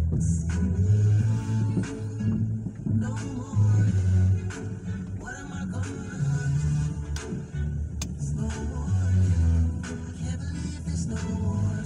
No more. What am I gonna do? It's no more. Can't believe there's no more.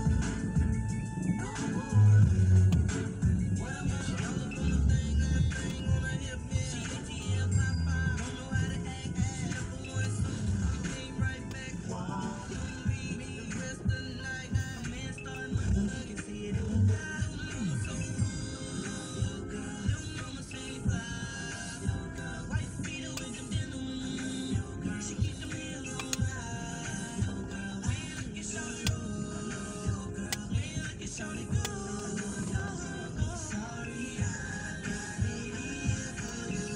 No more. What am I gonna do? Thing on a hip, she ATL Papa. Don't know how to act. Never wanted to. Came right back. Don't read me the rest of the night. A man starting to look and see it in the eye. So girl, little mama say fly. White feet with them denim. She keep them heels on high. Man, look at shawty roll. Man, look at shawty go. Sorry, I got it for you.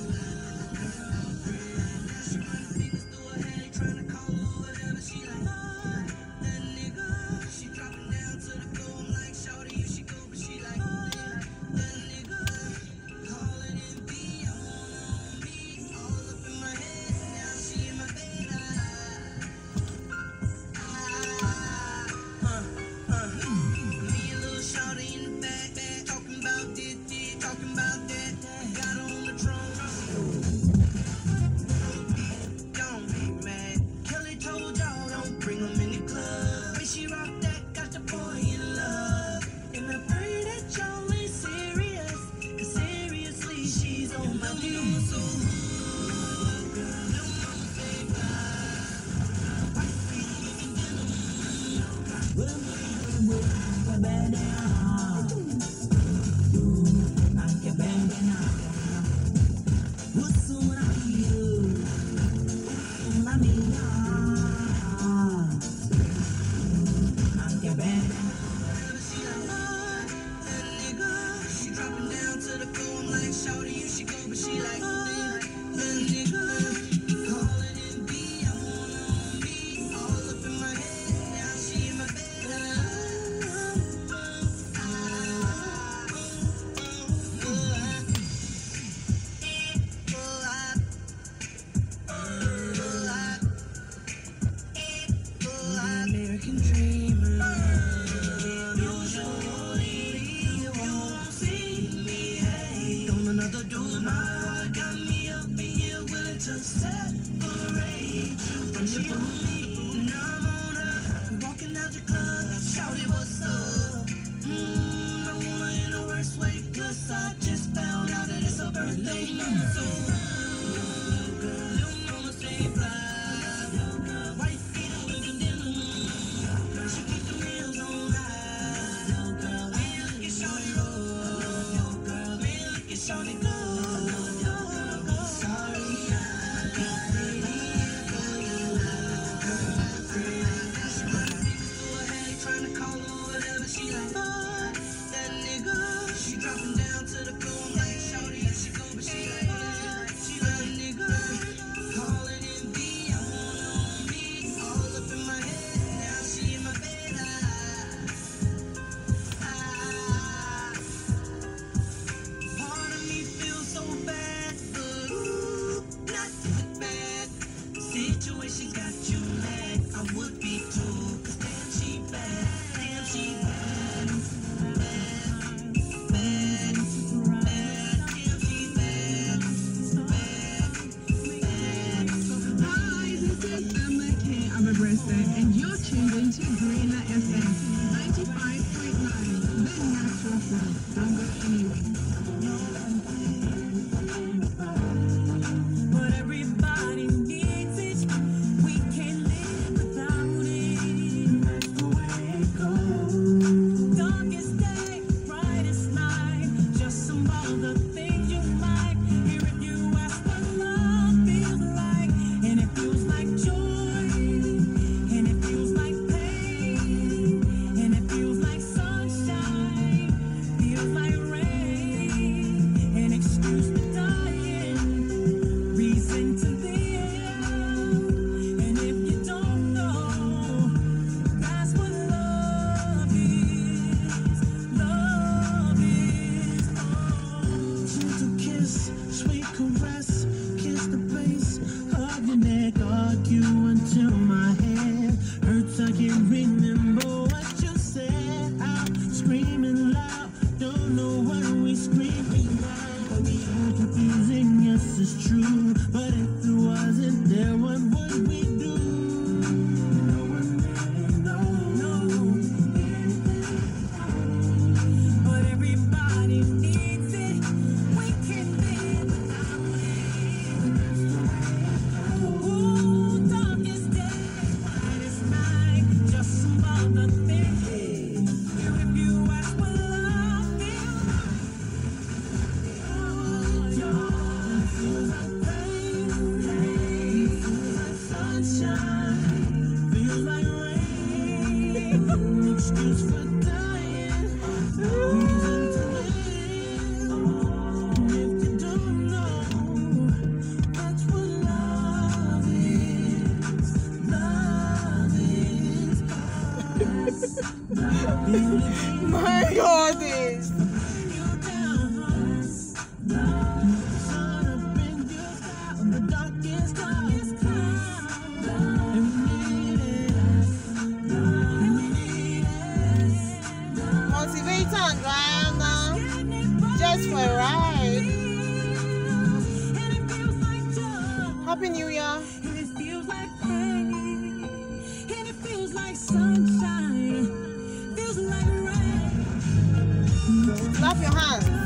She running fingers through her hair, trying to call her whatever. She like, that nigga. She dropping down to the floor. I'm like, shawty, you should go, but she like, that nigga. Calling in B, I want me. All up in my head, now she in my bed. Me and little shawty in the back, talking about this, talking about that. Got her on the drum. Don't be mad. Kelly told y'all don't bring him in the club. Way she rock that got the boy in love. And I pray that y'all ain't serious. 'Cause seriously, she's on my knee. So girl, little mama say bye. White feet looking denim. She like, that nigga. She dropping down to the floor. I'm like, shawty, you should go, but she like, that nigga. Calling in B, I want me. All up in my head, now she in my bed. American dreamer. Usually you won't see me. Hey, on another door, my heart got me up in here, willing to separate from you and me. Now I'm on her, walking out the club. Shawty, what's up? I want her in the worst way, 'cause I just found out that it's her birthday month. So girl, little mama say fly. White feet with them denim. She keep them heels on high. Man, look at shawty roll. Man, look at shawty go. Sorry, I got it for you. She running fingers through her hair, trying to call her whatever. She like, that nigga. She dropping down to the floor. I'm like, shawty, you should go, but she like, that nigga. Calling in B, I want me. All up in my head, now she in my bed. Part of me feels so bad, but ooh, not that bad. Situation got you mad. I would be too, 'cause damn she bad, damn she bad, bad, bad, damn she bad, Hi, this is Emma K. Aberbresta, and you're tuned into Greener FM 95.9, the natural flow. Don't go anywhere. but everybody needs it. We can't live without it. That's the way it goes. Darkest day, brightest night. Just some of the things you like. Here if you ask what love feels like, and it feels like joy, and it feels like pain, and it feels like sunshine, feels like rain, and excuse the dying, reason to live. And if you don't know, that's what love is. Love is. Gentle kiss, sweet caress, kiss the base of your neck, argue until my head hurts. I can't remember what you said. I'm screaming loud, don't know Happy New Year. And it feels like pain. And it feels like sunshine. Feels like rain. Clap your hands.